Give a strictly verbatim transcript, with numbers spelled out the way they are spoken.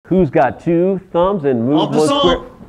Who's got two thumbs and move one square?